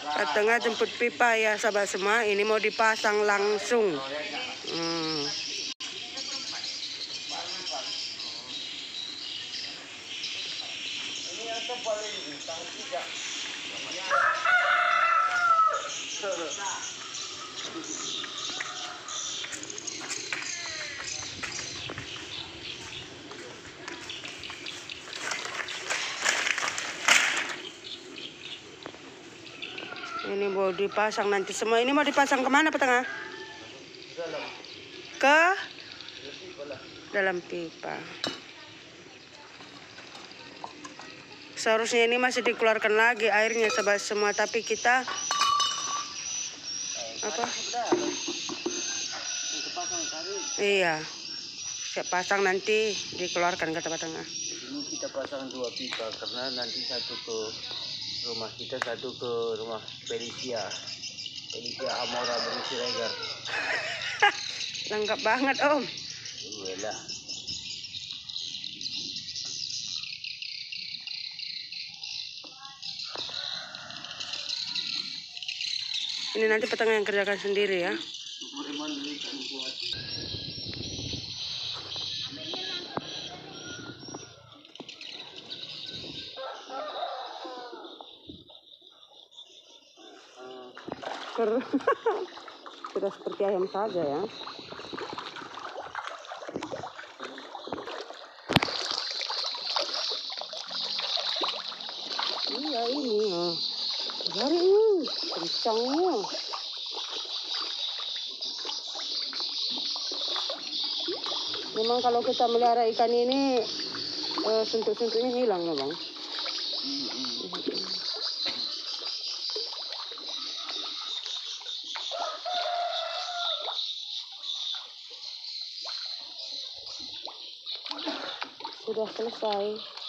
Tengah jemput pipa ya sahabat semua. Ini mau dipasang langsung. Ini mau dipasang nanti semua. Ini mau dipasang kemana petengah? Ke dalam pipa. Seharusnya ini masih dikeluarkan lagi airnya sahabat semua, tapi kita apa? Iya. Siap pasang nanti dikeluarkan kata petengah. Ini kita pasang 2 pipa karena nanti satu ke rumah kita, satu ke rumah Felicia Amora berisi regar. Lengkap banget Om. Iyalah. Ini nanti petengah yang kerjakan sendiri ya. Sudah seperti ayam saja ya. Iya ini ya. Dari ini kencangnya. Memang kalau kita melihara ikan ini suntuk-suntuknya hilang ya bang. Sudah selesai.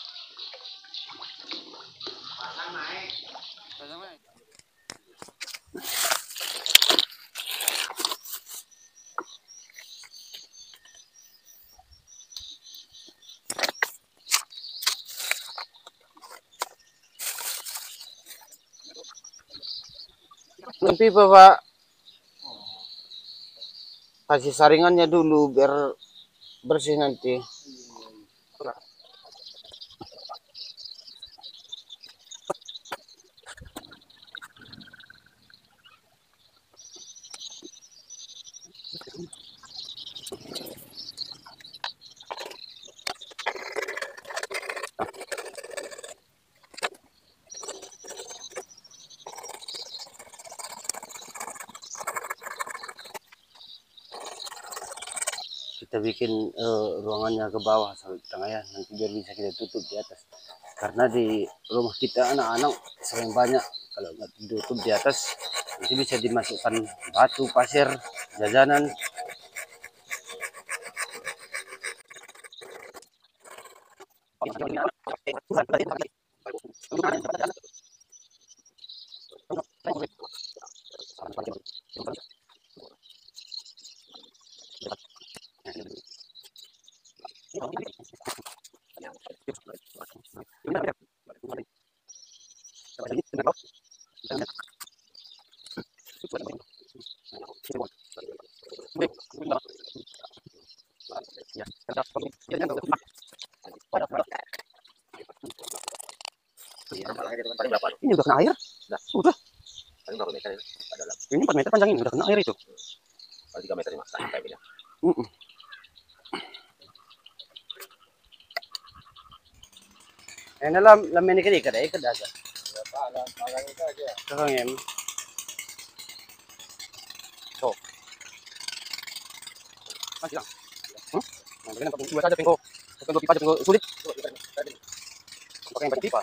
Pipa Pak, kasih saringannya dulu biar bersih nanti. Kita bikin ruangannya ke bawah sampai tengah ya, nanti biar bisa kita tutup di atas. Karena di rumah kita anak-anak sering banyak, kalau nggak ditutup di atas nanti bisa dimasukkan batu, pasir, jajanan. Ini udah kena air. Udah. Ini 4 meter panjang ini udah kena air itu. 3 meter ini makanya kayak gini. Ini lam ini kan ikat aja. Kakangin. So. Masih lang. Nah, pakai dua saja pengko. Pakai 2 pipa aja pengko sulit. Pakai yang banyak pipa.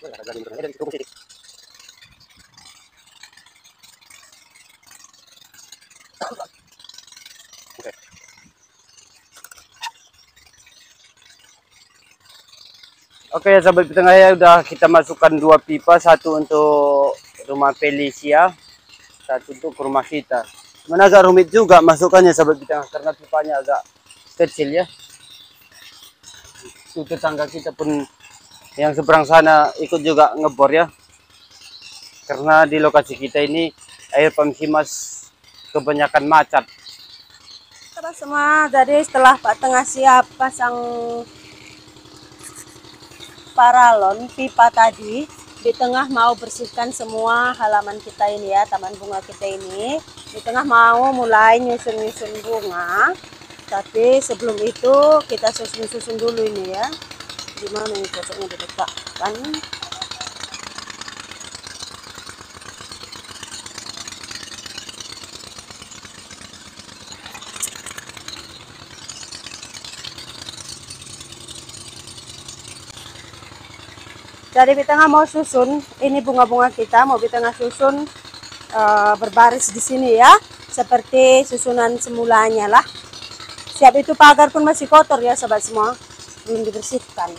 Oke, sahabat Pitengah ya, udah kita masukkan 2 pipa, satu untuk rumah Felicia, satu untuk rumah kita. Mana agak rumit juga masukkannya sahabat Pitengah karena pipanya agak kecil ya. Itu tetangga kita pun yang seberang sana ikut juga ngebor ya. Karena di lokasi kita ini air Pamsimas kebanyakan macet. Sahabat semua, jadi setelah Pak Tengah siap pasang paralon pipa tadi, di tengah mau bersihkan semua halaman kita ini ya, taman bunga kita ini. Di tengah mau mulai nyusun-nyusun bunga, tapi sebelum itu kita susun-susun dulu ini ya. Gimana ini cocoknya diletakkan? Jadi di tengah mau susun, ini bunga-bunga kita mau di tengah susun berbaris di sini ya, seperti susunan semulanya lah. Siap itu pagar pun masih kotor ya sobat semua, belum dibersihkan.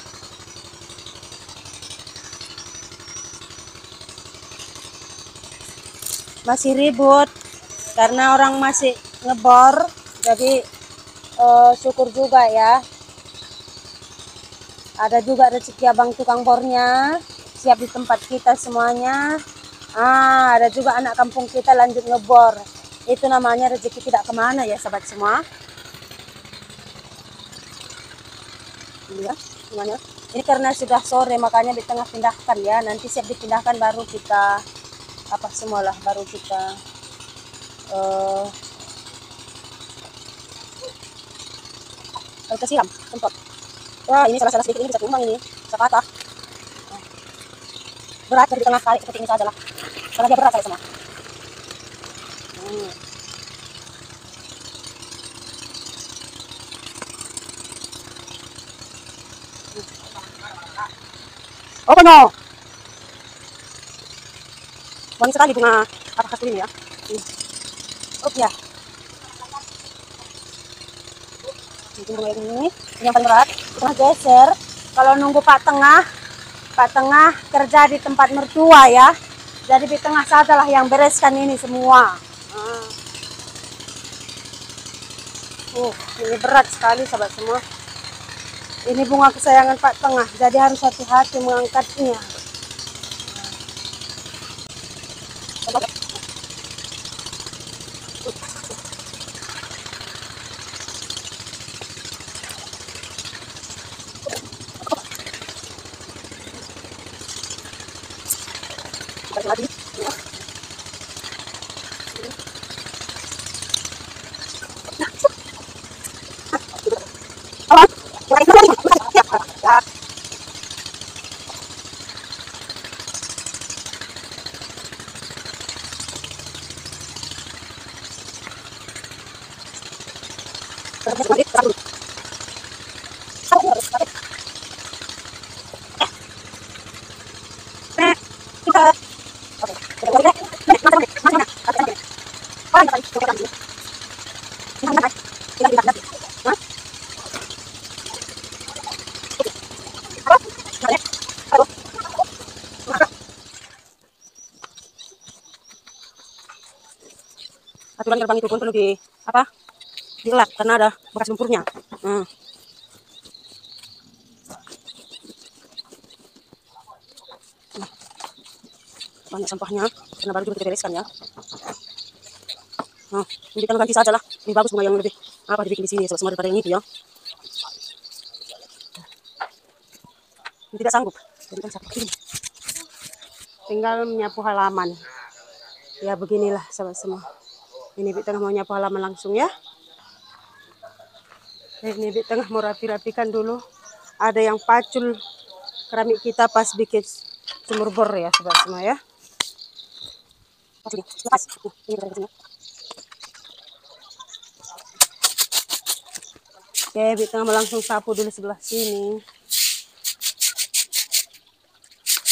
Masih ribut karena orang masih ngebor, jadi syukur juga ya. Ada juga rezeki abang tukang bornya, siap di tempat kita semuanya. Ada juga anak kampung kita lanjut ngebor. Itu namanya rezeki tidak kemana ya sahabat semua. Ini ya, semuanya. Ini karena sudah sore makanya di tengah pindahkan ya. Nanti siap dipindahkan baru kita apa semualah, baru kita siram tempat. Wah, ini salah-salah sedikit ini bisa tumbang ini, bisa patah. Berat di tengah kali seperti ini saja lah, karena dia berat saya semua. Oh no, wangi sekali bunga apa khas ini ya. Oh ya, ini bunga ini yang paling berat. Tengah geser. Kalau nunggu Pak Tengah kerja di tempat mertua ya. Jadi di tengah sajalah yang bereskan ini semua. Ini berat sekali sahabat semua. Ini bunga kesayangan Pak Tengah, jadi harus hati-hati mengangkatnya. Lagi. Aturan gerbang itu pun perlu dielak karena ada bekas lumpurnya. Banyak sampahnya karena baru juga kita bereskan ya. Ini kita ganti saja lah. Ini bagus bunga yang lebih dibikin di sini semua daripada yang itu ya. Ini tidak sanggup. Jadikan sampah ini. Tinggal menyapu halaman. Ya beginilah sahabat semua. Ini Bik Tengah mau nyapu halaman langsung ya. Ini Bik Tengah mau rapi-rapikan dulu. Ada yang pacul keramik kita pas bikin sumur bor ya sahabat semua ya. Oke, Bik Tengah mau langsung sapu dulu sebelah sini.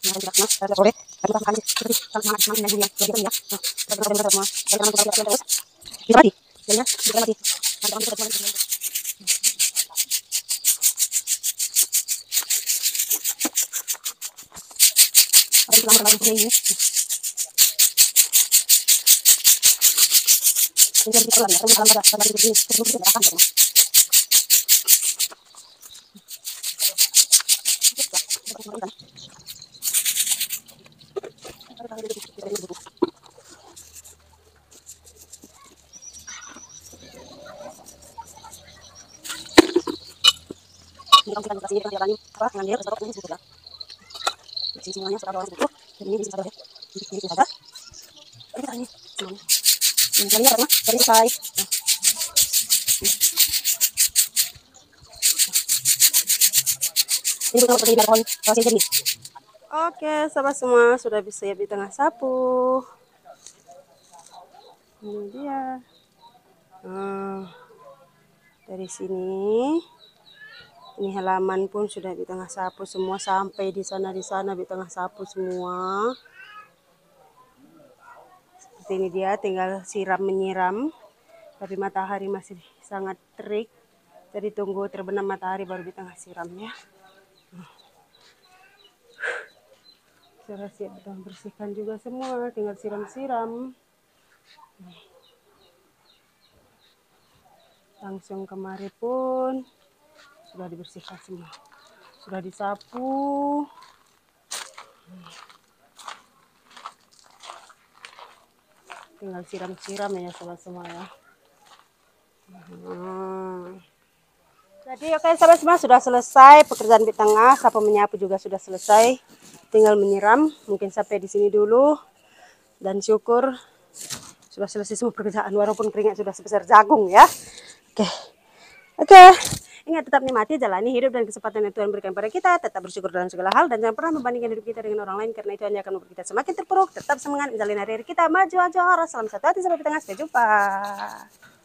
Semuanya sudah bawang putih, jadi ini bisa saja. Ini saja. Ini semuanya. Ini kalinya karena dari selesai. Ini betul seperti pohon proses jadi. Oke, sahabat semua sudah bisa ya di tengah sapu. Ini dia. Nah, dari sini. Ini halaman pun sudah di tengah sapu semua sampai di sana di tengah sapu semua. Seperti ini dia, tinggal siram menyiram. Tapi matahari masih sangat terik. Jadi tunggu terbenam matahari baru di tengah siram ya. Sudah siap kita bersihkan juga semua, tinggal siram-siram. Langsung kemari pun sudah dibersihkan semua, sudah disapu. Tinggal siram-siram ya sahabat semua ya. Jadi oke sahabat semua, sudah selesai pekerjaan di tengah, sapu menyapu juga sudah selesai. Tinggal menyiram, mungkin sampai di sini dulu. Dan syukur sudah selesai semua pekerjaan walaupun keringat sudah sebesar jagung ya. Oke. Ingat tetap nikmati, jalani hidup dan kesempatan yang Tuhan berikan pada kita. Tetap bersyukur dalam segala hal dan jangan pernah membandingkan hidup kita dengan orang lain karena itu hanya akan membuat kita semakin terpuruk. Tetap semangat menjalani hari-hari kita, maju aja. Salam satu hati sampai di tengah, sampai jumpa.